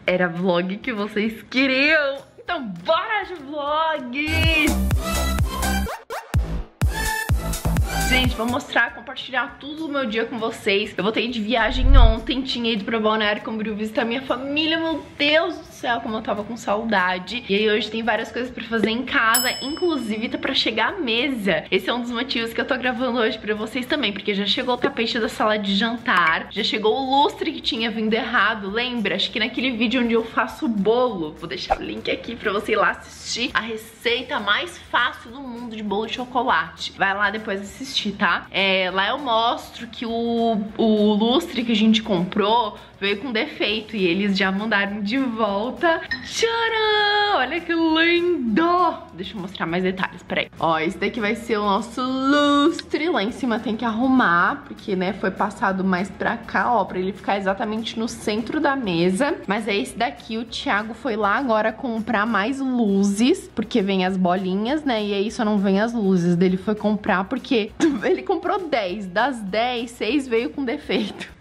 Era vlog que vocês queriam. Então bora de vlog! Gente, vou mostrar, compartilhar tudo o meu dia com vocês. Eu voltei de viagem ontem, tinha ido pra Balneário Camboriú visitar minha família. Meu Deus do céu, como eu tava com saudade. E aí hoje tem várias coisas pra fazer em casa, inclusive tá pra chegar a mesa. Esse é um dos motivos que eu tô gravando hoje pra vocês também, porque já chegou o tapete da sala de jantar, já chegou o lustre que tinha vindo errado, lembra? Acho que naquele vídeo onde eu faço o bolo, vou deixar o link aqui pra você ir lá assistir a receita mais fácil do mundo de bolo de chocolate. Vai lá depois assistir, tá? Lá eu mostro que o lustre que a gente comprou veio com defeito e eles já mandaram de volta. Tcharam! Olha que lindo! Deixa eu mostrar mais detalhes, peraí. Ó, esse daqui vai ser o nosso lustre. Lá em cima tem que arrumar, porque, né, foi passado mais pra cá, ó, pra ele ficar exatamente no centro da mesa. Mas é esse daqui, o Thiago foi lá agora comprar mais luzes, porque vem as bolinhas, né, e aí só não vem as luzes. Ele foi comprar porque ele comprou 10. Das 10, 6 veio com defeito.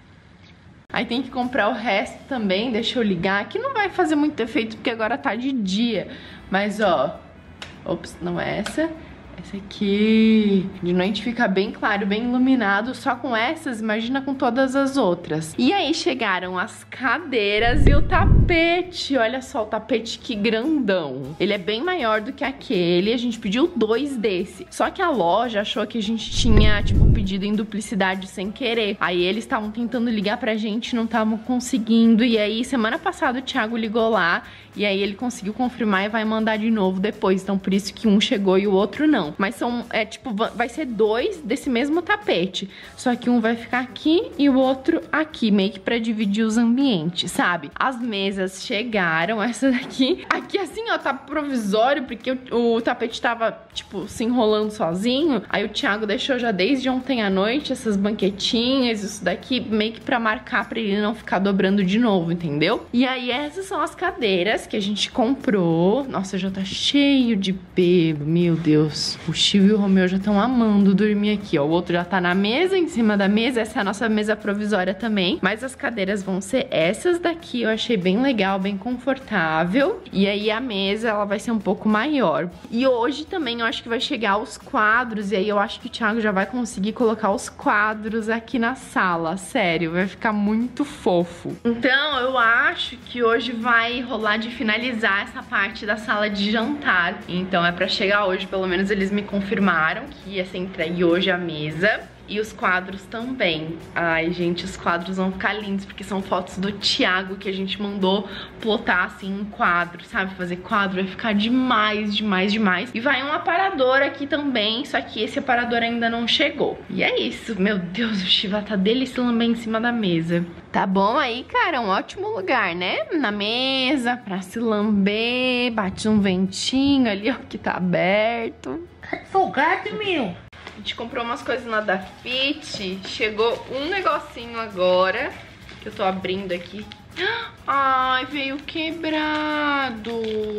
Aí tem que comprar o resto também, deixa eu ligar. Aqui não vai fazer muito efeito porque agora tá de dia. Mas ó, ops, não é essa. Essa aqui, de noite fica bem claro, bem iluminado. Só com essas, imagina com todas as outras. E aí chegaram as cadeiras e o tapete. Olha só o tapete, que grandão. Ele é bem maior do que aquele. A gente pediu 2 desse. Só que a loja achou que a gente tinha, tipo, pedido em duplicidade sem querer. Aí eles estavam tentando ligar pra gente, não estavam conseguindo. E aí, semana passada o Thiago ligou lá. E aí ele conseguiu confirmar e vai mandar de novo depois. Então por isso que um chegou e o outro não. Mas são, tipo, vai ser 2 desse mesmo tapete. Só que um vai ficar aqui e o outro aqui, meio que pra dividir os ambientes, sabe? As mesas chegaram, essa daqui. Aqui assim, ó, tá provisório, porque o tapete tava, tipo, se enrolando sozinho. Aí o Thiago deixou já desde ontem à noite essas banquetinhas, isso daqui, meio que pra marcar, pra ele não ficar dobrando de novo, entendeu? E aí essas são as cadeiras que a gente comprou. Nossa, já tá cheio de pelo, meu Deus. O Chico e o Romeu já estão amando dormir aqui, ó. O outro já tá na mesa, em cima da mesa. Essa é a nossa mesa provisória também. Mas as cadeiras vão ser essas daqui. Eu achei bem legal, bem confortável. E aí a mesa, ela vai ser um pouco maior. E hoje também eu acho que vai chegar os quadros. E aí eu acho que o Thiago já vai conseguir colocar os quadros aqui na sala. Sério, vai ficar muito fofo. Então eu acho que hoje vai rolar de finalizar essa parte da sala de jantar. Então é pra chegar hoje, pelo menos eles me confirmaram que ia ser entregue hoje a mesa. E os quadros também. Ai, gente, os quadros vão ficar lindos, porque são fotos do Thiago que a gente mandou plotar, assim, em quadro, sabe? Fazer quadro vai ficar demais, demais, demais. E vai um aparador aqui também, só que esse aparador ainda não chegou. E é isso. Meu Deus, o Shiva tá delicioso bem em cima da mesa. Tá bom aí, cara? Um ótimo lugar, né? Na mesa, pra se lamber, bate um ventinho ali, ó, que tá aberto. Folgado, meu! A gente comprou umas coisas lá da Fit. Chegou um negocinho agora, que eu tô abrindo aqui. Ai, veio quebrado.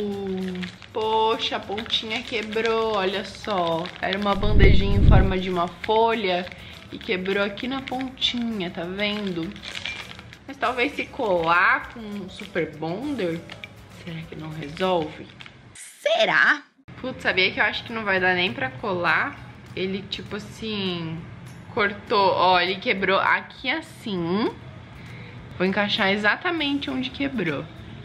Poxa, a pontinha quebrou, olha só. Era uma bandejinha em forma de uma folha e quebrou aqui na pontinha, tá vendo? Mas talvez se colar com um super bonder, será que não resolve? Será? Putz, sabia que eu acho que não vai dar nem pra colar? Ele, tipo assim, cortou, ó, ele quebrou aqui assim. Vou encaixar exatamente onde quebrou.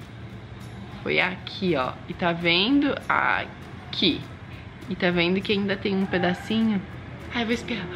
Foi aqui, ó. E tá vendo? Aqui. E tá vendo que ainda tem um pedacinho? Ai, eu vou espirrar.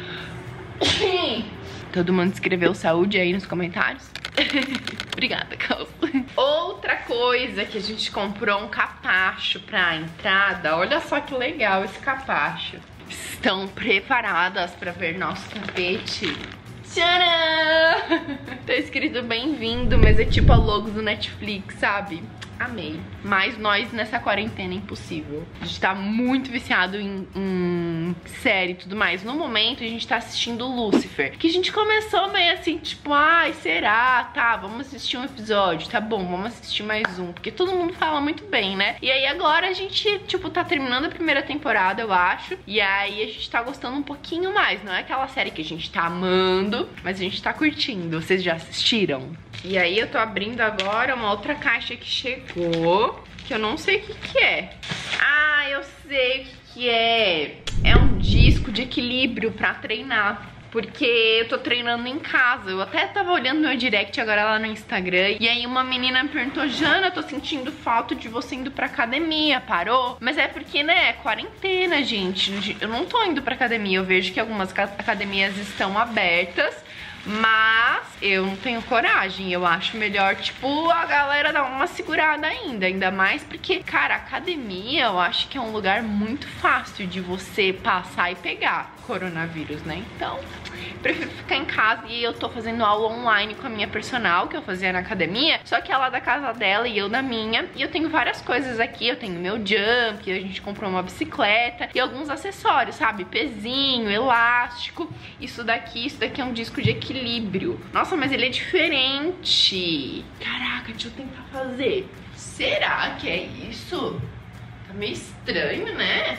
Todo mundo escreveu saúde aí nos comentários? Obrigada, Carlos. Outra coisa que a gente comprou, um capacho pra entrada. Olha só que legal esse capacho. Estão preparadas para ver nosso tapete? Tcharam! Tá escrito bem-vindo, mas é tipo a logo do Netflix, sabe? Amei. Mas nós nessa quarentena é impossível. A gente tá muito viciado em série e tudo mais. No momento a gente tá assistindo Lucifer, que a gente começou meio assim, tipo, ai, será? Tá, vamos assistir um episódio, tá bom, vamos assistir mais um, porque todo mundo fala muito bem, né? E aí agora a gente, tipo, tá terminando a primeira temporada, eu acho, e aí a gente tá gostando um pouquinho mais. Não é aquela série que a gente tá amando, mas a gente tá curtindo. Vocês já assistiram? E aí eu tô abrindo agora uma outra caixa que chegou, que eu não sei o que é. Ah, eu sei o que é. É um disco de equilíbrio pra treinar, porque eu tô treinando em casa. Eu até tava olhando meu direct agora lá no Instagram, e aí uma menina me perguntou: Jana, eu tô sentindo falta de você indo pra academia, parou? Mas é porque, né, quarentena, gente. Eu não tô indo pra academia, eu vejo que algumas academias estão abertas, mas eu não tenho coragem. Eu acho melhor, tipo, a galera dar uma segurada ainda mais porque, cara, academia eu acho que é um lugar muito fácil de você passar e pegar coronavírus, né? Então, prefiro ficar em casa. E eu tô fazendo aula online com a minha personal, que eu fazia na academia, só que ela da casa dela e eu da minha. E eu tenho várias coisas aqui, eu tenho meu jump, a gente comprou uma bicicleta e alguns acessórios, sabe? Pezinho, elástico. Isso daqui é um disco de equilíbrio. Nossa, mas ele é diferente. Caraca, deixa eu tentar fazer. Será que é isso? Tá meio estranho, né?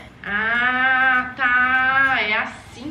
Ah, tá. É assim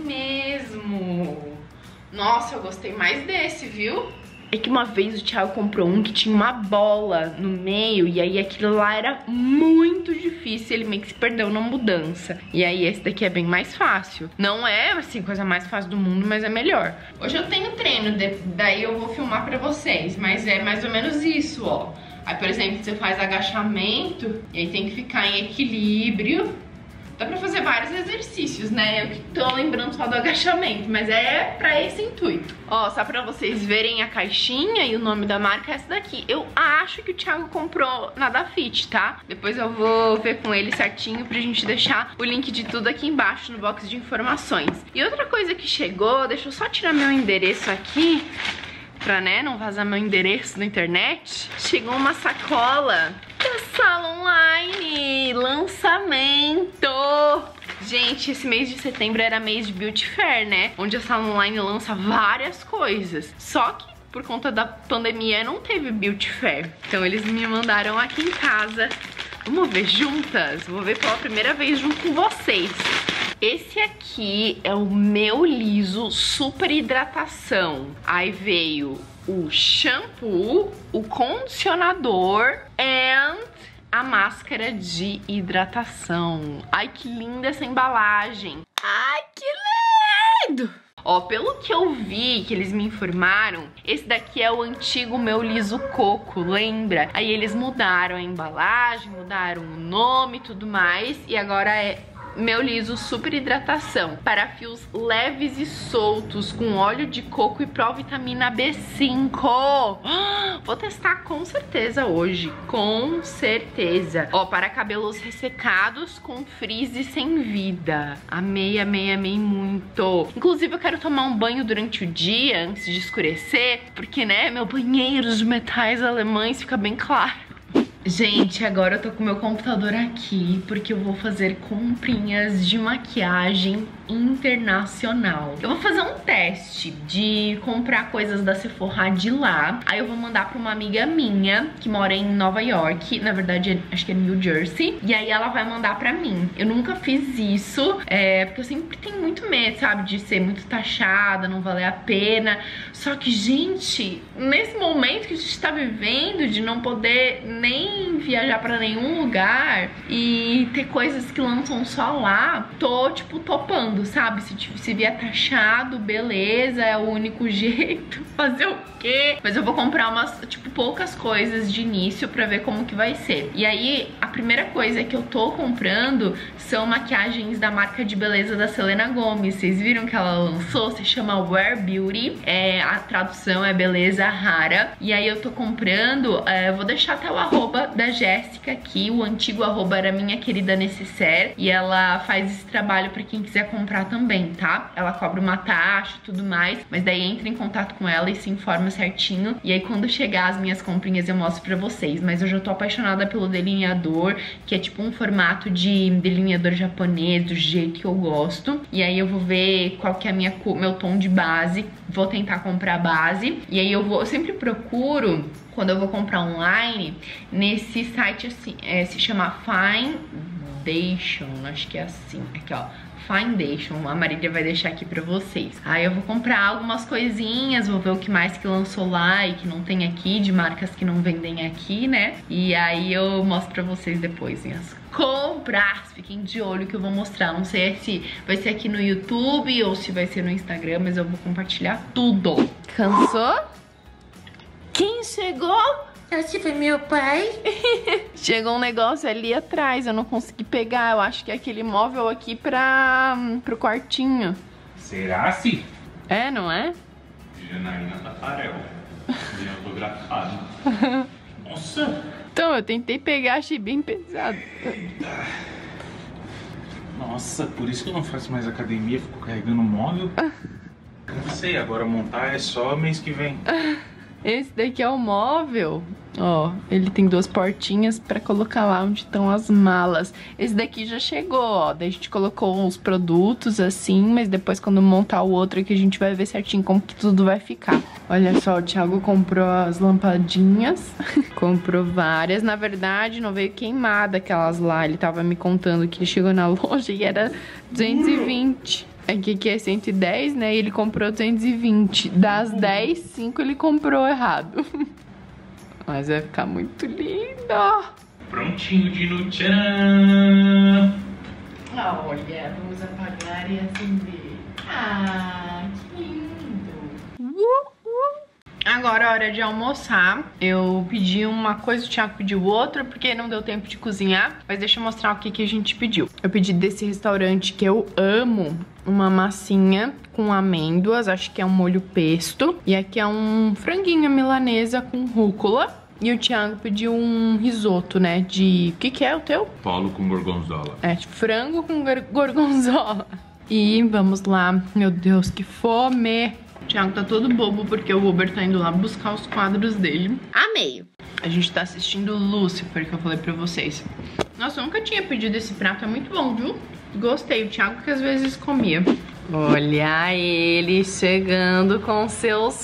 mesmo. Nossa, eu gostei mais desse, viu? É que uma vez o Thiago comprou um que tinha uma bola no meio, e aí aquilo lá era muito difícil, ele meio que se perdeu na mudança. E aí esse daqui é bem mais fácil. Não é, assim, coisa mais fácil do mundo, mas é melhor. Hoje eu tenho treino, daí eu vou filmar pra vocês, mas é mais ou menos isso, ó. Aí, por exemplo, você faz agachamento, e aí tem que ficar em equilíbrio. Dá pra fazer vários exercícios, né? Eu que tô lembrando só do agachamento, mas é pra esse intuito. Ó, só pra vocês verem a caixinha e o nome da marca é essa daqui. Eu acho que o Thiago comprou na Dafit, tá? Depois eu vou ver com ele certinho pra gente deixar o link de tudo aqui embaixo no box de informações. E outra coisa que chegou, deixa eu só tirar meu endereço aqui, pra, né, não vazar meu endereço na internet. Chegou uma sacola da Sala Online, lançamento! Gente, esse mês de setembro era mês de Beauty Fair, né? Onde a Sala Online lança várias coisas. Só que por conta da pandemia não teve Beauty Fair. Então eles me mandaram aqui em casa. Vamos ver juntas? Vou ver pela primeira vez junto com vocês. Esse aqui é o Meu Liso Super Hidratação. Aí veio o shampoo, o condicionador e a máscara de hidratação. Ai, que linda essa embalagem. Ai, que lindo! Ó, pelo que eu vi, que eles me informaram, esse daqui é o antigo Meu Liso Coco, lembra? Aí eles mudaram a embalagem, mudaram o nome e tudo mais, e agora é Meu Liso Super Hidratação para fios leves e soltos com óleo de coco e provitamina B5. Vou testar com certeza hoje, com certeza. Ó, para cabelos ressecados com frizz e sem vida. Amei, amei, amei muito. Inclusive eu quero tomar um banho durante o dia antes de escurecer, porque, né, meu banheiro de metais alemães fica bem claro. Gente, agora eu tô com o meu computador aqui porque eu vou fazer comprinhas de maquiagem internacional. Eu vou fazer um teste de comprar coisas da Sephora de lá. Aí eu vou mandar pra uma amiga minha que mora em Nova York. Na verdade, acho que é New Jersey. E aí ela vai mandar pra mim. Eu nunca fiz isso, porque eu sempre tenho muito medo, sabe? De ser muito taxada, não valer a pena. Só que, gente, nesse momento que a gente tá vivendo, de não poder nem viajar pra nenhum lugar e ter coisas que lançam só lá, tô, tipo, topando, sabe? Se vier taxado, beleza, é o único jeito. Fazer o quê? Mas eu vou comprar umas, tipo, poucas coisas de início pra ver como que vai ser. E aí, a primeira coisa que eu tô comprando são maquiagens da marca de beleza da Selena Gomez. Vocês viram que ela lançou? Se chama Wear Beauty. A tradução é beleza rara. E aí eu tô comprando, vou deixar até o arroba da Jéssica aqui, o antigo arroba era Minha Querida Necessaire, e ela faz esse trabalho pra quem quiser comprar também, tá? Ela cobra uma taxa e tudo mais, mas daí entra em contato com ela e se informa certinho, e aí quando chegar as minhas comprinhas eu mostro pra vocês. Mas eu já tô apaixonada pelo delineador, que é tipo um formato de delineador japonês, do jeito que eu gosto, e aí eu vou ver qual que é meu tom de base, vou tentar comprar a base, e aí eu sempre procuro, quando eu vou comprar online, nesse site assim, se chama Findation, acho que é assim, aqui ó, Findation, a Marília vai deixar aqui pra vocês. Aí eu vou comprar algumas coisinhas, vou ver o que mais que lançou lá e que não tem aqui, de marcas que não vendem aqui, né? E aí eu mostro pra vocês depois minhas compras. Fiquem de olho que eu vou mostrar. Não sei se vai ser aqui no YouTube ou se vai ser no Instagram, mas eu vou compartilhar tudo. Cansou? Quem chegou? Esse foi meu pai. Chegou um negócio ali atrás, eu não consegui pegar. Eu acho que é aquele móvel aqui pro quartinho. Será sim? É, não é? Janaína Tafarel. De autografado. Nossa! Então, eu tentei pegar, achei bem pesado. Nossa, por isso que eu não faço mais academia, fico carregando móvel. Não sei, agora montar é só mês que vem. Esse daqui é o móvel. Ó, ele tem duas portinhas pra colocar lá onde estão as malas. Esse daqui já chegou, ó. Daí a gente colocou os produtos assim, mas depois quando montar o outro aqui a gente vai ver certinho como que tudo vai ficar. Olha só, o Thiago comprou as lampadinhas. Comprou várias. Na verdade, não veio queimada aquelas lá. Ele tava me contando que ele chegou na loja e era 220. Aqui é 110, né? E ele comprou 220. Das 10, 5 ele comprou errado. Mas vai ficar muito lindo. Prontinho de no tcharam! Olha, vamos apagar e acender. Ah, que lindo. Agora é hora de almoçar. Eu pedi uma coisa, o Thiago pediu outra, porque não deu tempo de cozinhar. Mas deixa eu mostrar o que a gente pediu. Eu pedi desse restaurante que eu amo, uma massinha com amêndoas, acho que é um molho pesto. E aqui é um franguinho milanesa com rúcula. E o Thiago pediu um risoto, né, de... O que é o teu? Paulo com gorgonzola. É, frango com gorgonzola. E vamos lá. Meu Deus, que fome! O Thiago tá todo bobo porque o Uber tá indo lá buscar os quadros dele. Amei! A gente tá assistindo Lucifer, que eu falei pra vocês. Nossa, eu nunca tinha pedido esse prato, é muito bom, viu? Gostei, o Thiago que às vezes comia. Olha ele chegando com seus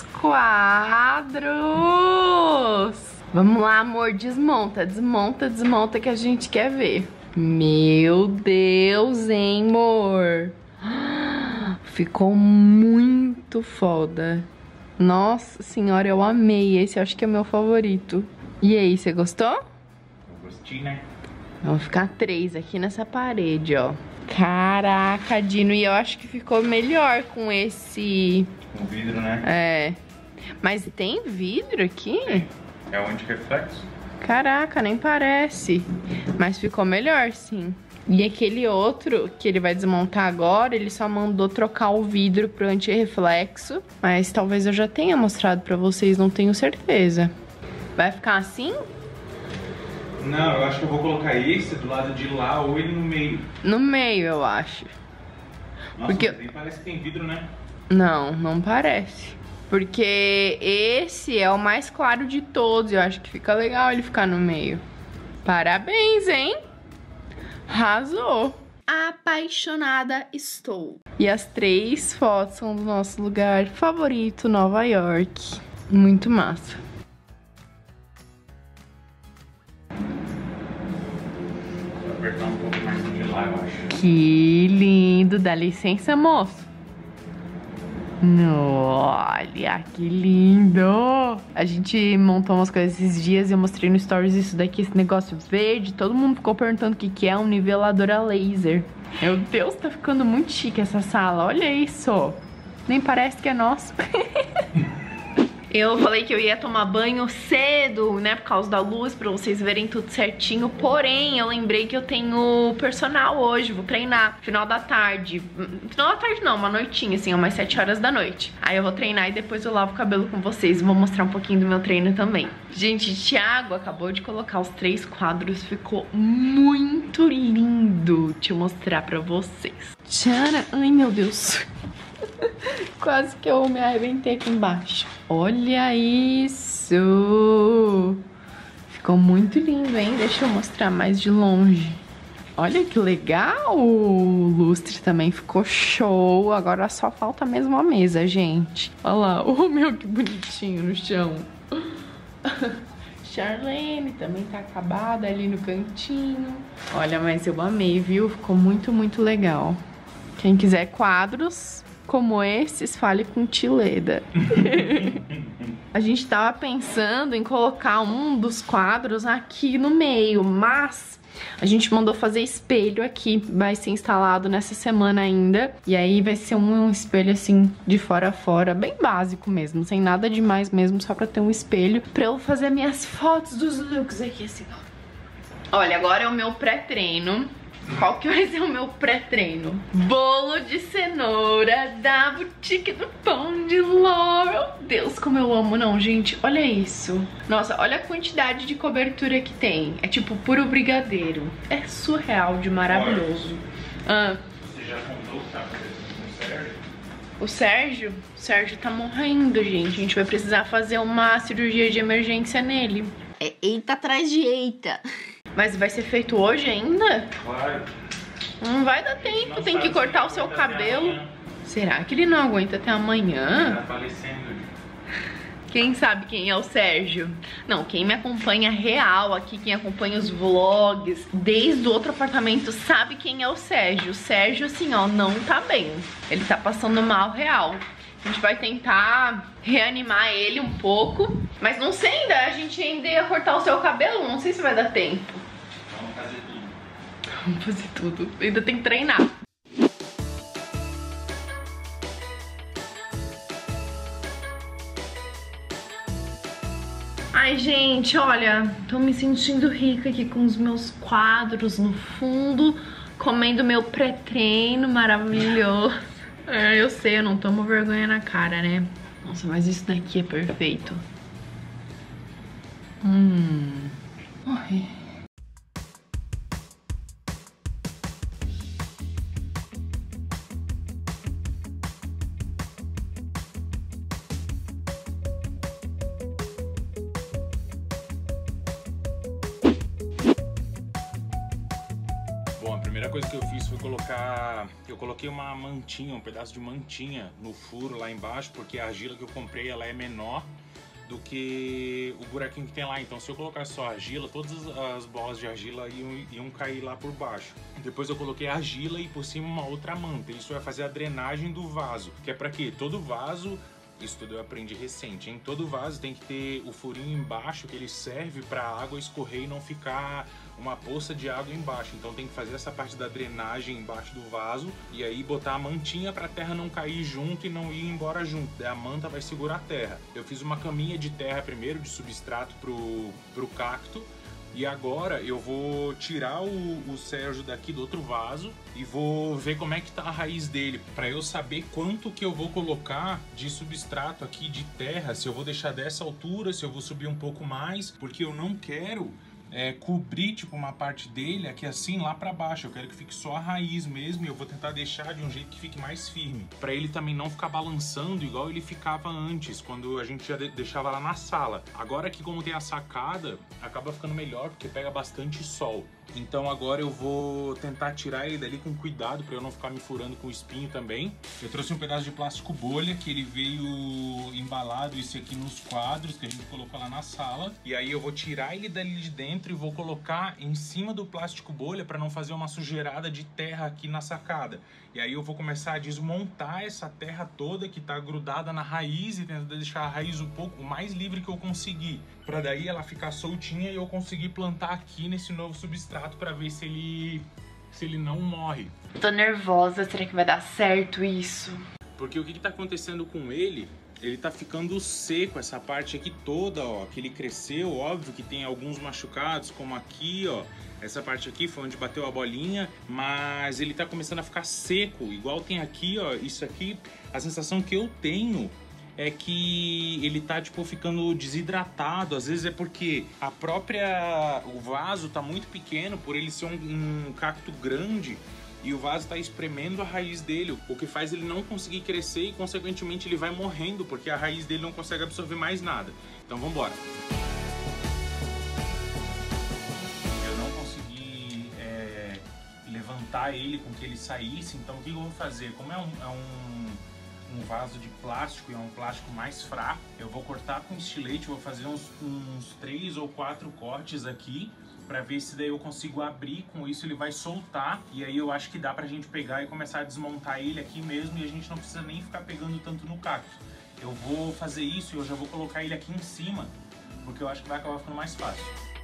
quadros! Vamos lá, amor, desmonta, desmonta, desmonta que a gente quer ver. Meu Deus, hein, amor? Ficou muito foda. Nossa senhora, eu amei. Esse eu acho que é meu favorito. E aí, você gostou? Eu gostei, né? Vamos ficar 3 aqui nessa parede, ó. Caraca, Dino, e eu acho que ficou melhor com esse... Com vidro, né? É. Mas tem vidro aqui? Sim. É o anti-reflexo. Caraca, nem parece. Mas ficou melhor, sim. E aquele outro que ele vai desmontar agora, ele só mandou trocar o vidro pro anti-reflexo. Mas talvez eu já tenha mostrado pra vocês, não tenho certeza. Vai ficar assim? Não, eu acho que eu vou colocar esse do lado de lá ou ele no meio. No meio, eu acho. Nossa, Porque... mas nem parece que tem vidro, né? Não, não parece. Porque esse é o mais claro de todos. Eu acho que fica legal ele ficar no meio. Parabéns, hein? Arrasou. Apaixonada estou. E as 3 fotos são do nosso lugar favorito, Nova York. Muito massa. Vou apertar um pouco mais de lá, eu acho. Que lindo. Dá licença, moço. Olha, que lindo! A gente montou umas coisas esses dias e eu mostrei no Stories isso daqui, esse negócio verde. Todo mundo ficou perguntando o que é um nivelador a laser. Meu Deus, tá ficando muito chique essa sala. Olha isso! Nem parece que é nosso. Eu falei que eu ia tomar banho cedo, né, por causa da luz, pra vocês verem tudo certinho. Porém, eu lembrei que eu tenho personal hoje, vou treinar final da tarde. Final da tarde não, uma noitinha, assim, umas 7 horas da noite. Aí eu vou treinar e depois eu lavo o cabelo com vocês. Vou mostrar um pouquinho do meu treino também. Gente, Thiago acabou de colocar os 3 quadros, ficou muito lindo. Deixa eu mostrar pra vocês. Tchara, ai meu Deus. Quase que eu me arrebentei aqui embaixo. Olha isso! Ficou muito lindo, hein? Deixa eu mostrar mais de longe. Olha que legal! O lustre também ficou show. Agora só falta mesmo a mesa, gente. Olha lá. Oh, meu, que bonitinho no chão. Charlene também tá acabada ali no cantinho. Olha, mas eu amei, viu? Ficou muito, muito legal. Quem quiser quadros como esses, fale com Tileda. A gente tava pensando em colocar um dos quadros aqui no meio, mas a gente mandou fazer espelho aqui, vai ser instalado nessa semana ainda. E aí vai ser um espelho assim, de fora a fora, bem básico mesmo, sem nada demais mesmo, só pra ter um espelho pra eu fazer minhas fotos dos looks aqui assim, ó. Olha, agora é o meu pré-treino. Qual que vai ser o meu pré-treino? Bolo de cenoura da Boutique do Pão de Ló. Meu Deus, como eu amo. Não, gente, olha isso. Nossa, olha a quantidade de cobertura que tem. É tipo puro brigadeiro. É surreal de maravilhoso. Você já contou que tá com o Sérgio? O Sérgio? O Sérgio tá morrendo, gente. A gente vai precisar fazer uma cirurgia de emergência nele. É eita atrás de eita. Mas vai ser feito hoje ainda? Claro. Não vai dar tempo, tem que cortar o seu cabelo. Será que ele não aguenta até amanhã? Tá falecendo. Quem sabe quem é o Sérgio? Não, quem me acompanha real aqui, quem acompanha os vlogs desde o outro apartamento sabe quem é o Sérgio. O Sérgio, assim, ó, não tá bem. Ele tá passando mal real. A gente vai tentar reanimar ele um pouco. Mas não sei ainda, a gente ainda ia cortar o seu cabelo, não sei se vai dar tempo. Vamos fazer tudo. Vamos fazer tudo, ainda tem que treinar. Ai, gente, olha, tô me sentindo rica aqui com os meus quadros no fundo, comendo meu pré-treino maravilhoso. É, eu sei, eu não tomo vergonha na cara, né? Nossa, mas isso daqui é perfeito. Ai. Bom, a primeira coisa que eu fiz foi colocar... Eu coloquei uma mantinha, um pedaço de mantinha no furo lá embaixo, porque a argila que eu comprei, ela é menor do que o buraquinho que tem lá. Então se eu colocar só argila, todas as bolas de argila iam cair lá por baixo. Depois eu coloquei argila e por cima uma outra manta. Isso vai fazer a drenagem do vaso, que é pra quê? Todo vaso... Isso tudo eu aprendi recente, hein? Todo vaso tem que ter o furinho embaixo, que ele serve para a água escorrer e não ficar uma poça de água embaixo. Então tem que fazer essa parte da drenagem embaixo do vaso e aí botar a mantinha para a terra não cair junto e não ir embora junto. Daí a manta vai segurar a terra. Eu fiz uma caminha de terra primeiro, de substrato pro cacto. E agora eu vou tirar o Sérgio daqui do outro vaso e vou ver como é que tá a raiz dele, para eu saber quanto que eu vou colocar de substrato aqui de terra, se eu vou deixar dessa altura, se eu vou subir um pouco mais, porque eu não quero cobrir tipo uma parte dele aqui assim lá para baixo. Eu quero que fique só a raiz mesmo e eu vou tentar deixar de um jeito que fique mais firme, para ele também não ficar balançando igual ele ficava antes, quando a gente já deixava lá na sala. Agora aqui, como tem a sacada, acaba ficando melhor porque pega bastante sol. Então agora eu vou tentar tirar ele dali com cuidado para eu não ficar me furando com o espinho também. Eu trouxe um pedaço de plástico bolha que ele veio embalado, isso aqui nos quadros que a gente colocou lá na sala. E aí eu vou tirar ele dali de dentro e vou colocar em cima do plástico bolha para não fazer uma sujeirada de terra aqui na sacada. E aí eu vou começar a desmontar essa terra toda que tá grudada na raiz e tentar deixar a raiz um pouco mais livre que eu conseguir, para daí ela ficar soltinha e eu conseguir plantar aqui nesse novo substrato para ver se ele não morre. Tô nervosa, será que vai dar certo isso? Porque o que tá acontecendo com ele ele tá ficando seco, essa parte aqui toda, ó, que ele cresceu. Óbvio que tem alguns machucados, como aqui, ó. Essa parte aqui foi onde bateu a bolinha, mas ele tá começando a ficar seco, igual tem aqui, ó. Isso aqui, a sensação que eu tenho é que ele tá, tipo, ficando desidratado. Às vezes é porque o vaso tá muito pequeno, por ele ser um cacto grande, e o vaso tá espremendo a raiz dele, o que faz ele não conseguir crescer e, consequentemente, ele vai morrendo, porque a raiz dele não consegue absorver mais nada. Então, vamos embora. Eu não consegui levantar ele com que ele saísse, então o que eu vou fazer? Como é um vaso de plástico e é um plástico mais fraco, eu vou cortar com estilete, vou fazer uns 3 ou 4 cortes aqui, pra ver se daí eu consigo abrir. Com isso ele vai soltar, e aí eu acho que dá pra gente pegar e começar a desmontar ele aqui mesmo, e a gente não precisa nem ficar pegando tanto no cacto. Eu vou fazer isso e eu já vou colocar ele aqui em cima, porque eu acho que vai acabar ficando mais fácil.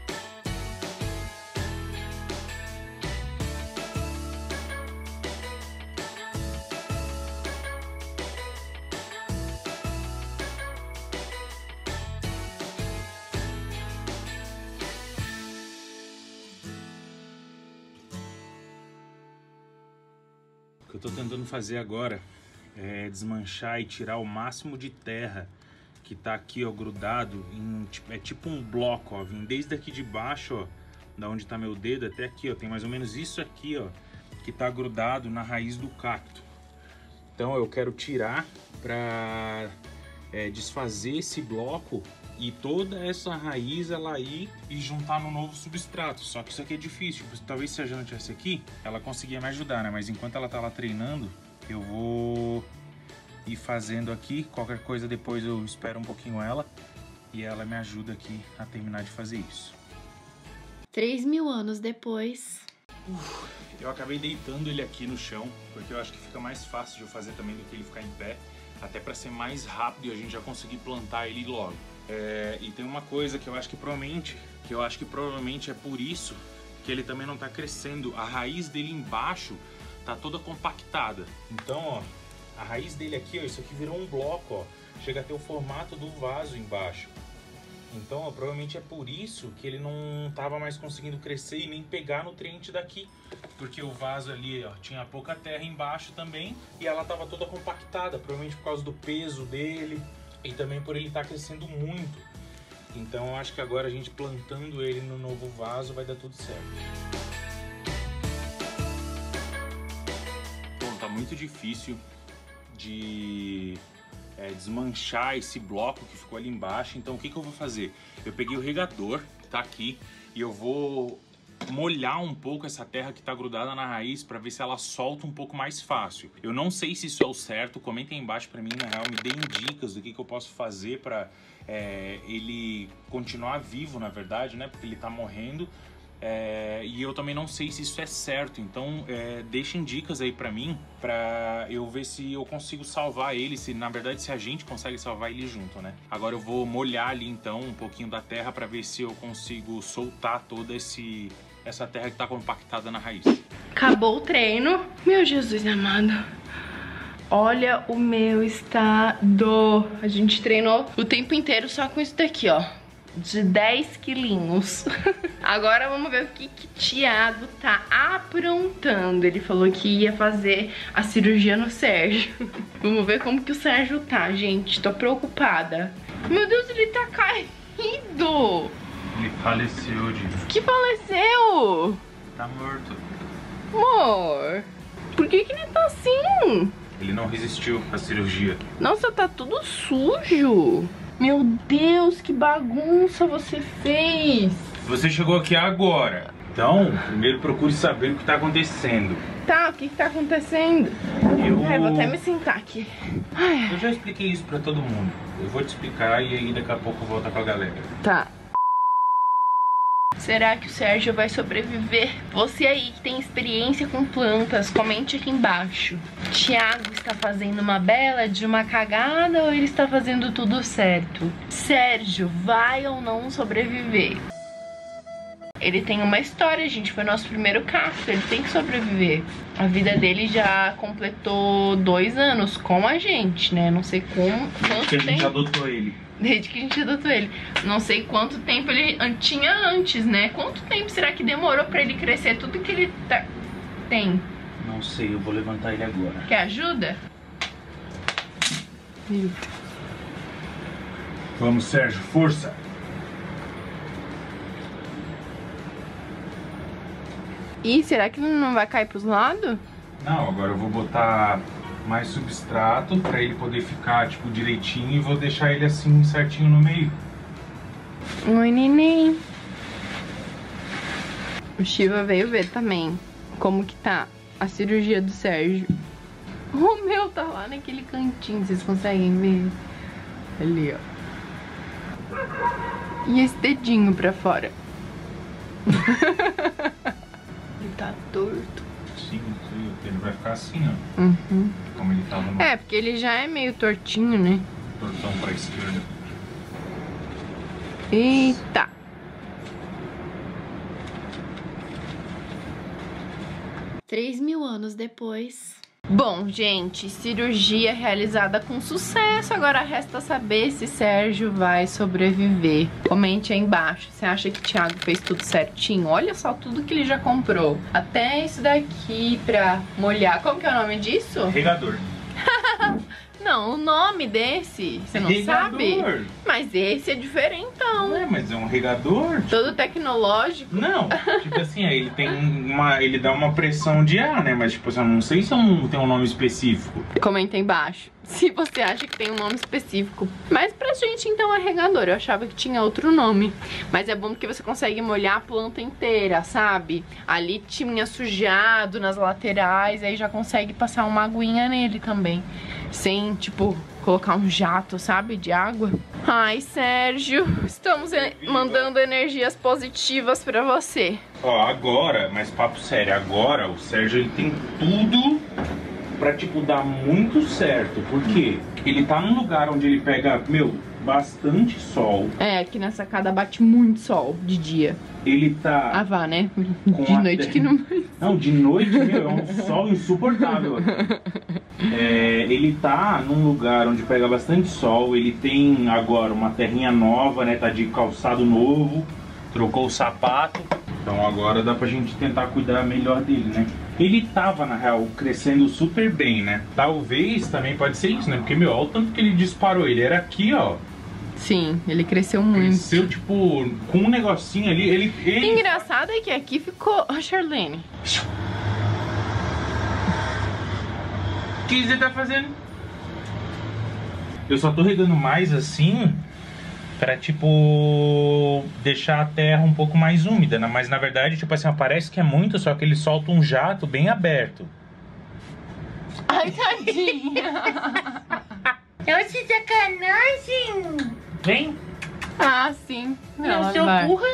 O que eu tô tentando fazer agora é desmanchar e tirar o máximo de terra que tá aqui, ó, grudado é tipo um bloco, ó, vem desde aqui de baixo, ó, da onde tá meu dedo até aqui, ó, tem mais ou menos isso aqui, ó, que tá grudado na raiz do cacto. Então eu quero tirar pra desfazer esse bloco e toda essa raiz ela ir e juntar no novo substrato. Só que isso aqui é difícil. Talvez se a Jana tivesse aqui, ela conseguia me ajudar, né? Mas enquanto ela tá lá treinando, eu vou ir fazendo aqui. Qualquer coisa depois eu espero um pouquinho ela e ela me ajuda aqui a terminar de fazer isso. 3.000 anos depois. Eu acabei deitando ele aqui no chão, porque eu acho que fica mais fácil de eu fazer também do que ele ficar em pé. Até para ser mais rápido e a gente já conseguir plantar ele logo. E tem uma coisa que eu acho que provavelmente é por isso que ele também não tá crescendo. A raiz dele embaixo tá toda compactada. Então, ó, a raiz dele aqui, ó, isso aqui virou um bloco, ó. Chega a ter o formato do vaso embaixo. Então, ó, provavelmente é por isso que ele não tava mais conseguindo crescer e nem pegar nutriente daqui. Porque o vaso ali, ó, tinha pouca terra embaixo também e ela tava toda compactada, provavelmente por causa do peso dele e também por ele estar crescendo muito. Então eu acho que agora a gente plantando ele no novo vaso vai dar tudo certo. Bom, tá muito difícil de desmanchar esse bloco que ficou ali embaixo. Então o que eu vou fazer? Eu peguei o regador, que tá aqui, e eu vou molhar um pouco essa terra que tá grudada na raiz para ver se ela solta um pouco mais fácil. Eu não sei se isso é o certo, comentem aí embaixo para mim, na real, me deem dicas do que eu posso fazer para ele continuar vivo, na verdade, né? Porque ele tá morrendo. E eu também não sei se isso é certo, então deixem dicas aí pra mim, pra eu ver se eu consigo salvar ele, se na verdade se a gente consegue salvar ele junto, né? Agora eu vou molhar ali então um pouquinho da terra pra ver se eu consigo soltar toda essa terra que tá compactada na raiz. Acabou o treino. Meu Jesus amado. Olha o meu estado. A gente treinou o tempo inteiro só com isso daqui, ó. De 10 quilinhos. Agora vamos ver o que Thiago tá aprontando. Ele falou que ia fazer a cirurgia no Sérgio. Vamos ver como que o Sérgio tá, gente. Tô preocupada. Meu Deus, ele tá caído. Ele faleceu, Dina. Que faleceu? Tá morto. Amor, por que ele tá assim? Ele não resistiu à cirurgia. Nossa, tá tudo sujo. Meu Deus, que bagunça você fez. Você chegou aqui agora, então primeiro procure saber o que tá acontecendo. Tá, o que tá acontecendo? Vou até me sentar aqui. Eu já expliquei isso pra todo mundo. Eu vou te explicar e aí daqui a pouco eu volto com a galera. Tá. Será que o Sérgio vai sobreviver? Você aí que tem experiência com plantas, comente aqui embaixo. Thiago está fazendo uma bela de uma cagada ou ele está fazendo tudo certo? Sérgio vai ou não sobreviver? ele tem uma história, gente. Foi nosso primeiro cacto, ele tem que sobreviver. A vida dele já completou 2 anos com a gente, né? Não sei quanto que a gente tempo. adotou ele. Desde que a gente adotou ele. Não sei quanto tempo ele tinha antes, né? Quanto tempo será que demorou pra ele crescer tudo que ele tem? Não sei, eu vou levantar ele agora. Quer ajuda? Meu Deus. Vamos, Sérgio, força! Ih, será que ele não vai cair pros lados? Não, agora eu vou botar mais substrato pra ele poder ficar, tipo, direitinho e vou deixar ele assim, certinho no meio. Oi, neném. O Shiva veio ver também como que tá a cirurgia do Sérgio. O meu tá lá naquele cantinho, vocês conseguem ver? Ali, ó. E esse dedinho pra fora. Ele tá torto. Sim, ele vai ficar assim, ó. Uhum. Como ele tava no É, porque ele já é meio tortinho, né? tortão pra esquerda. Eita! Três 3.000 anos depois. Bom, gente, cirurgia realizada com sucesso. Agora resta saber se Sérgio vai sobreviver. Comente aí embaixo. Você acha que o Thiago fez tudo certinho? Olha só tudo que ele já comprou. Até isso daqui pra molhar. Como que é o nome disso? Regador. Não, o nome desse, você não Regador. sabe? Mas esse é diferentão. É, mas é um regador. Todo tecnológico. Não, tipo assim, aí ele tem ele dá uma pressão de ar, né? Mas tipo assim, eu não sei se tem um nome específico. Comenta aí embaixo se você acha que tem um nome específico. Mas pra gente então é regador. Eu achava que tinha outro nome. Mas é bom porque você consegue molhar a planta inteira, sabe? Ali tinha sujado nas laterais, aí já consegue passar uma aguinha nele também. Sem, tipo, colocar um jato, sabe, de água. Ai, Sérgio, estamos mandando energias positivas pra você. Ó, agora, mas papo sério, agora o Sérgio ele tem tudo pra, tipo, dar muito certo. Por quê? Ele tá num lugar onde ele pega, meu, bastante sol. É, aqui na sacada bate muito sol de dia. Ele tá... Ah, vá, né? Com De a noite terra. que não... Não, de noite, meu, é um sol insuportável. Ele tá num lugar onde pega bastante sol. Ele tem agora uma terrinha nova, né? Tá de calçado novo. Trocou o sapato. Então agora dá pra gente tentar cuidar melhor dele, né? Ele tava, na real, crescendo super bem, né? Talvez também pode ser isso, né? Porque, meu, olha o tanto que ele disparou. Ele era aqui, ó. Sim, ele cresceu muito. Cresceu, tipo, com um negocinho ali. Ele... Engraçado é que aqui ficou... Ó, Charlene. O que você tá fazendo? Eu só tô regando mais assim pra, tipo, deixar a terra um pouco mais úmida, né? Mas na verdade, tipo assim, parece que é muito, só que ele solta um jato bem aberto. Ai, tadinha. Nossa, sacanagem! Vem! Ah, sim. Eu sou vai. burra?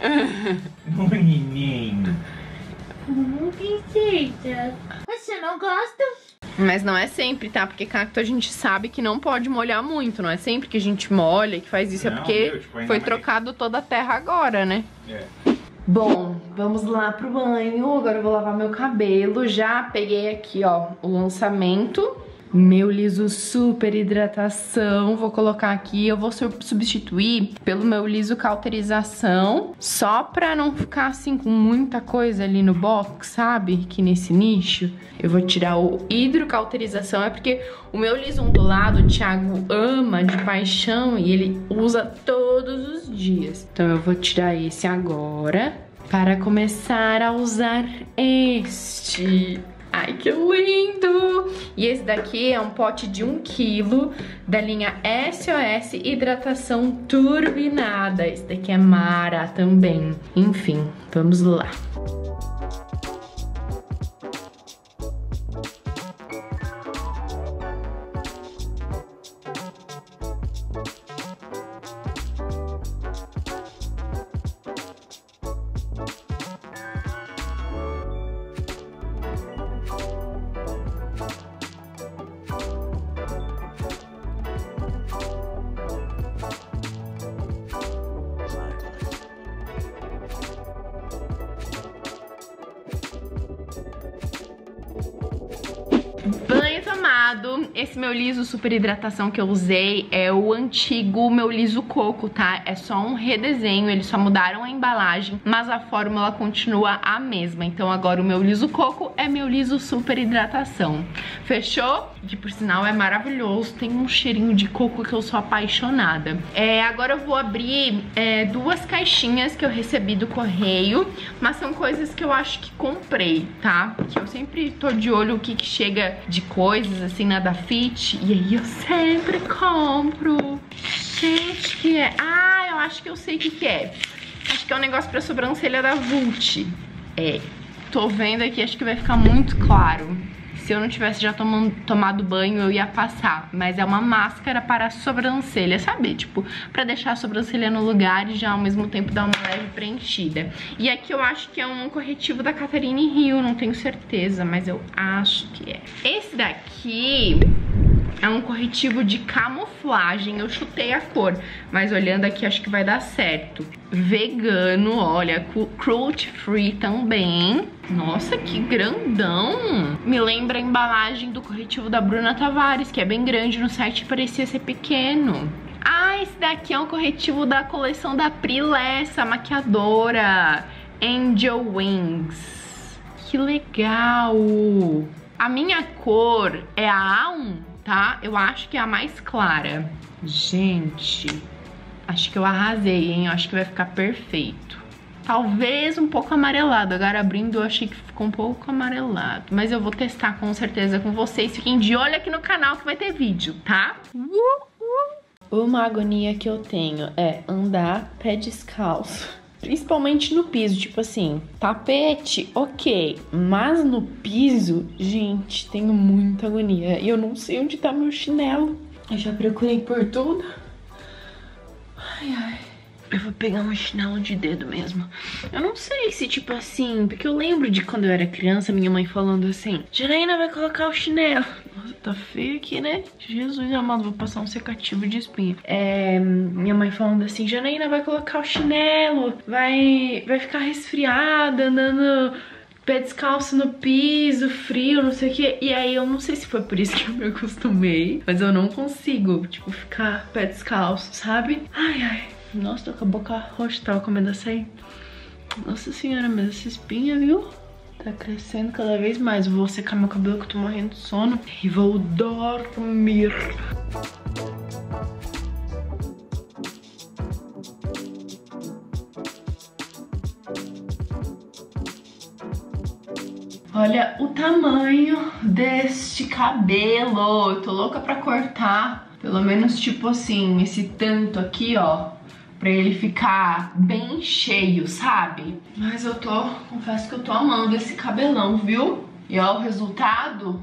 Menino. Princesa. Você não gosta? Mas não é sempre, tá? Porque cacto a gente sabe que não pode molhar muito. Não é sempre que a gente molha, que faz isso. Não, é porque meu, tipo, ainda foi mais- trocado toda a terra agora, né? É. Bom, vamos lá pro banho. Agora eu vou lavar meu cabelo. Já peguei aqui, ó, o lançamento. Meu liso super hidratação. Vou colocar aqui. Eu vou substituir pelo meu liso cauterização. Só pra não ficar assim com muita coisa ali no box, sabe? Aqui nesse nicho. Eu vou tirar o hidrocauterização. É porque o meu liso ondulado, o Thiago ama de paixão e ele usa todos os dias. Então eu vou tirar esse agora para começar a usar este. Ai, que lindo! E esse daqui é um pote de 1 kg da linha SOS Hidratação Turbinada. Esse daqui é Mara também. Enfim, vamos lá. esse meu liso super hidratação que eu usei é o antigo meu liso coco, tá? É só um redesenho, eles só mudaram a embalagem, mas a fórmula continua a mesma. Então agora o meu liso coco é meu liso super hidratação. Fechou? Que por sinal é maravilhoso, tem um cheirinho de coco que eu sou apaixonada. Agora eu vou abrir duas caixinhas que eu recebi do correio, mas são coisas que eu acho que comprei, tá? Que eu sempre tô de olho o que chega de coisas assim na Dafit, e aí eu sempre compro. Gente, que é? Ah, eu acho que eu sei o que é. Acho que é um negócio pra sobrancelha da Vult. Tô vendo aqui, acho que vai ficar muito claro. Se eu não tivesse já tomado banho, eu ia passar. Mas é uma máscara para a sobrancelha, sabe? Tipo, pra deixar a sobrancelha no lugar e já ao mesmo tempo dar uma leve preenchida. E aqui eu acho que é um corretivo da Catarine Hill, não tenho certeza, mas eu acho que é. Esse daqui é um corretivo de camuflagem, eu chutei a cor, mas olhando aqui acho que vai dar certo. Vegano, olha, cruelty free também. Nossa, que grandão! Me lembra a embalagem do corretivo da Bruna Tavares, que é bem grande, no site parecia ser pequeno. Ah, esse daqui é um corretivo da coleção da Prilessa, maquiadora, Angel Wings. Que legal! A minha cor é a A1, tá? Eu acho que é a mais clara. Gente, acho que eu arrasei, hein? Eu acho que vai ficar perfeito. Talvez um pouco amarelado. Agora abrindo eu achei que ficou um pouco amarelado. Mas eu vou testar com certeza com vocês. Fiquem de olho aqui no canal que vai ter vídeo, tá? Uma agonia que eu tenho é andar pé descalço. Principalmente no piso, tipo assim, tapete, ok. Mas no piso, gente, tenho muita agonia. E eu não sei onde tá meu chinelo. Eu já procurei por tudo. Ai, ai. Eu vou pegar um chinelo de dedo mesmo. Eu não sei se, tipo assim, porque eu lembro de quando eu era criança, minha mãe falando assim: Janaína vai colocar o chinelo. Nossa, tá feio aqui, né? Jesus amado, vou passar um secativo de espinha. Minha mãe falando assim: Janaína vai colocar o chinelo, vai ficar resfriada, andando pé descalço no piso, frio, não sei o que. E aí eu não sei se foi por isso que eu me acostumei, mas eu não consigo, tipo, ficar pé descalço, sabe? Ai, ai. Nossa, tô com a boca roxa, tava comendo açaí. Nossa senhora, mas essa espinha, viu? Tá crescendo cada vez mais. Eu vou secar meu cabelo que eu tô morrendo de sono e vou dormir. Olha o tamanho deste cabelo. Eu tô louca pra cortar. Pelo menos tipo assim, esse tanto aqui, ó. Pra ele ficar bem cheio, sabe? Mas confesso que eu tô amando esse cabelão, viu? E ó, o resultado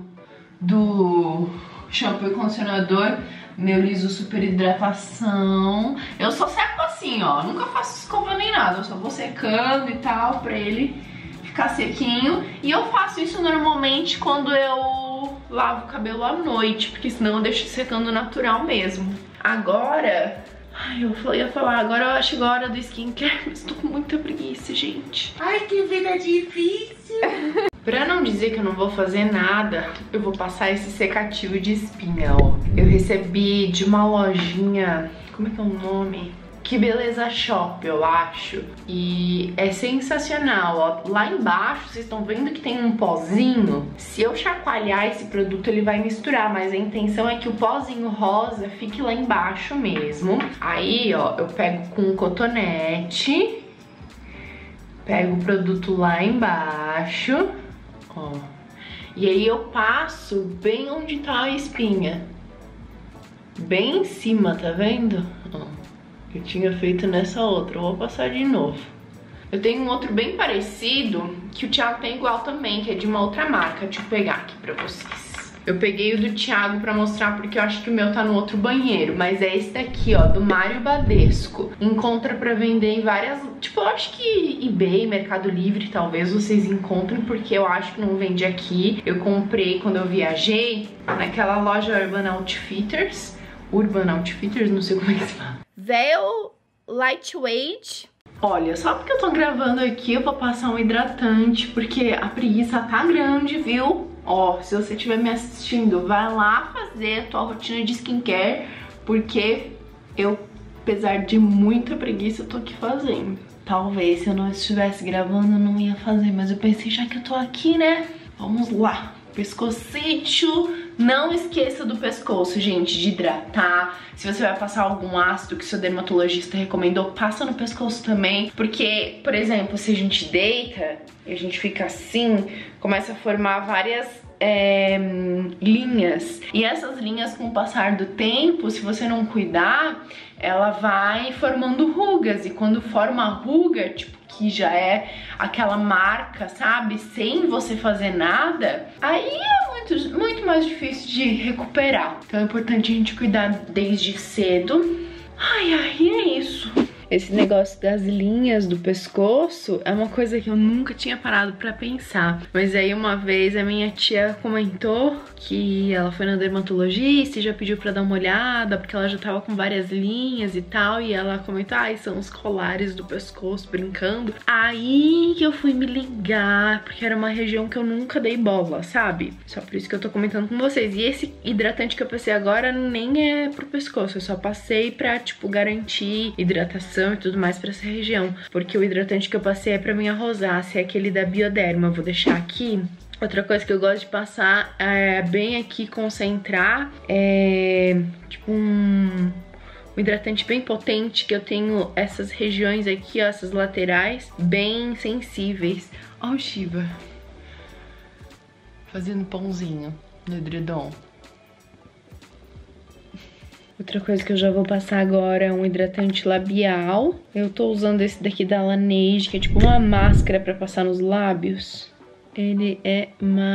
do shampoo e condicionador, meu liso super hidratação. Eu só seco assim, ó, nunca faço escova nem nada, eu só vou secando e tal, pra ele ficar sequinho. E eu faço isso normalmente quando eu lavo o cabelo à noite, porque senão eu deixo secando natural mesmo. Agora... Ai, eu ia falar, agora eu acho que é a hora do skincare, mas tô com muita preguiça, gente. Ai, que vida difícil. Pra não dizer que eu não vou fazer nada, eu vou passar esse secativo de espinha, ó. Eu recebi de uma lojinha, como é que é o nome? Que Beleza Shop, eu acho. E é sensacional, ó. Lá embaixo, vocês estão vendo que tem um pozinho? Se eu chacoalhar esse produto, ele vai misturar. Mas a intenção é que o pozinho rosa fique lá embaixo mesmo. Aí, ó, eu pego com um cotonete. Pego o produto lá embaixo. Ó. E aí eu passo bem onde tá a espinha. Bem em cima, tá vendo? Ó. Eu tinha feito nessa outra, eu vou passar de novo. Eu tenho um outro bem parecido, que o Thiago tem igual também, que é de uma outra marca. Deixa eu pegar aqui pra vocês. Eu peguei o do Thiago pra mostrar porque eu acho que o meu tá no outro banheiro. Mas é esse daqui, ó, do Mário Badesco. Encontra pra vender em várias... Tipo, eu acho que eBay, Mercado Livre, talvez vocês encontrem, porque eu acho que não vende aqui. Eu comprei quando eu viajei, naquela loja Urban Outfitters. Urban Outfitters, não sei como é que se fala. Veil Lightweight. Olha, só porque eu tô gravando aqui, eu vou passar um hidratante, porque a preguiça tá grande, viu? Ó, se você estiver me assistindo, vai lá fazer a tua rotina de skincare, porque eu, apesar de muita preguiça, eu tô aqui fazendo. Talvez se eu não estivesse gravando eu não ia fazer, mas eu pensei, já que eu tô aqui, né? Vamos lá. Pescocítio. Não esqueça do pescoço, gente, de hidratar. Se você vai passar algum ácido que seu dermatologista recomendou, passa no pescoço também. Porque, por exemplo, se a gente deita e a gente fica assim, começa a formar várias linhas. E essas linhas, com o passar do tempo, se você não cuidar, ela vai formando rugas. E quando forma a ruga, tipo, que já é aquela marca, sabe? Sem você fazer nada, aí é muito mais difícil de recuperar. Então é importante a gente cuidar desde cedo. Ai, é isso. Esse negócio das linhas do pescoço é uma coisa que eu nunca tinha parado pra pensar. Mas aí uma vez a minha tia comentou que ela foi na dermatologista e já pediu pra dar uma olhada, porque ela já tava com várias linhas e tal. E ela comentou, são os colares do pescoço, brincando. Aí que eu fui me ligar, porque era uma região que eu nunca dei bola, sabe? Só por isso que eu tô comentando com vocês. E esse hidratante que eu passei agora nem é pro pescoço, eu só passei pra, tipo, garantir hidratação e tudo mais pra essa região, porque o hidratante que eu passei é pra minha rosácea, é aquele da Bioderma. Eu vou deixar aqui. Outra coisa que eu gosto de passar é bem aqui, concentrar, tipo um hidratante bem potente, que eu tenho essas regiões aqui, ó, essas laterais bem sensíveis. Ó o Shiva fazendo pãozinho no edredom. Outra coisa que eu já vou passar agora é um hidratante labial. Eu tô usando esse daqui da Laneige, que é tipo uma máscara pra passar nos lábios. Ele é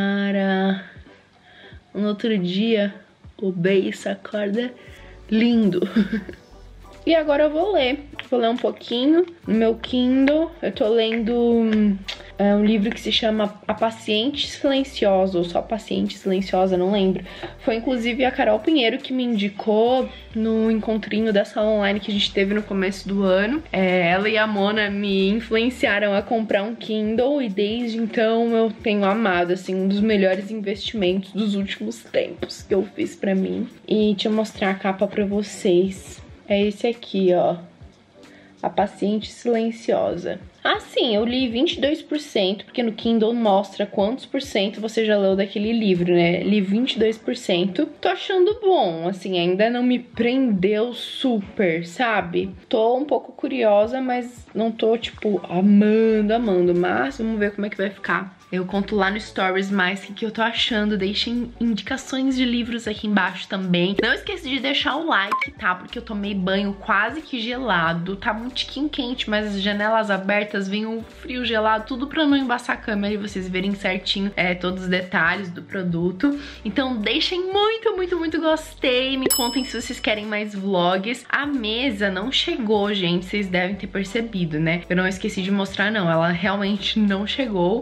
No outro dia, o beiço acorda lindo. E agora eu vou ler um pouquinho no meu Kindle. Eu tô lendo um livro que se chama A Paciente Silenciosa, ou só Paciente Silenciosa, não lembro. Foi inclusive a Carol Pinheiro que me indicou no encontrinho da sala online que a gente teve no começo do ano. Ela e a Mona me influenciaram a comprar um Kindle e desde então eu tenho amado, assim, um dos melhores investimentos dos últimos tempos que eu fiz pra mim. E deixa eu mostrar a capa pra vocês. É esse aqui, ó. A Paciente Silenciosa. Sim, eu li 22%, porque no Kindle mostra quantos por cento você já leu daquele livro, né? Li 22%. Tô achando bom, assim, ainda não me prendeu super, sabe? Tô um pouco curiosa, mas não tô, tipo, amando. Mas vamos ver como é que vai ficar. Eu conto lá no Stories mais o que eu tô achando. Deixem indicações de livros aqui embaixo também. Não esqueça de deixar o like, tá? Porque eu tomei banho quase que gelado. Tá muito tiquinho quente, mas as janelas abertas, vem um frio gelado, tudo pra não embaçar a câmera e vocês verem certinho todos os detalhes do produto. Então deixem muito gostei. Me contem se vocês querem mais vlogs. A mesa não chegou, gente. Vocês devem ter percebido, né? Eu não esqueci de mostrar, não. Ela realmente não chegou.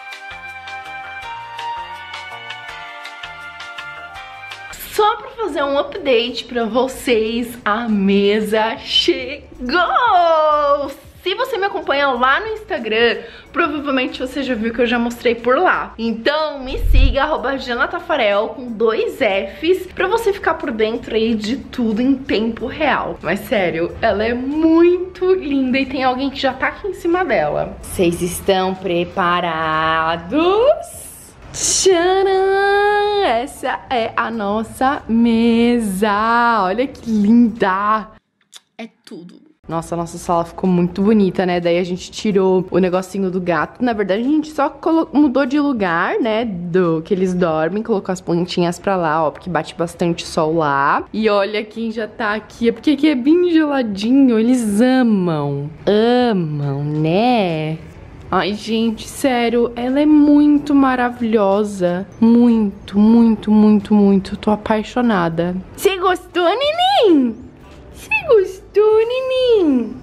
Só pra fazer um update pra vocês, a mesa chegou! Se você me acompanha lá no Instagram, provavelmente você já viu que eu já mostrei por lá. Então me siga, @JanaTafarel com 2 Fs, pra você ficar por dentro aí de tudo em tempo real. Mas sério, ela é muito linda e tem alguém que já tá aqui em cima dela. Vocês estão preparados? Tcharam! Essa é a nossa mesa. Olha que linda. É tudo. Nossa, a nossa sala ficou muito bonita, né? Daí a gente tirou o negocinho do gato. Na verdade, a gente só mudou de lugar, né? Do que eles dormem. Colocou as plantinhas pra lá, ó. Porque bate bastante sol lá. E olha quem já tá aqui. É porque aqui é bem geladinho. Eles amam. Amam, né? Ai, gente, sério, ela é muito maravilhosa. Muito. Tô apaixonada. Você gostou, neném? Você gostou, neném?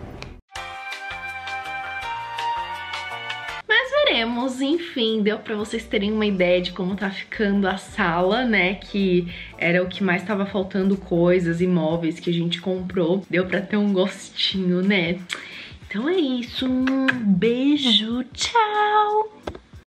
Mas veremos, enfim, deu pra vocês terem uma ideia de como tá ficando a sala, né? Que era o que mais tava faltando, coisas, imóveis que a gente comprou. Deu pra ter um gostinho, né? Então é isso, um beijo, tchau!